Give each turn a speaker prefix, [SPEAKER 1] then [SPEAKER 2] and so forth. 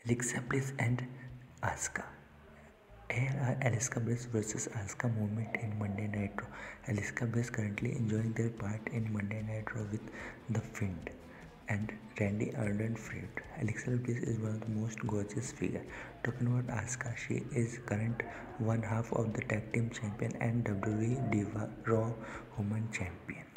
[SPEAKER 1] Alexa Bliss and Asuka. Here are Alexa Bliss versus Asuka moment in Monday Night Raw. Alexa Bliss currently enjoying their part in Monday Night Raw with The Fiend and Randy Orton feud. Alexa Bliss is one of the most gorgeous figure. Talking about Asuka, she is current one half of the tag team champion and WWE Diva Raw Women Champion.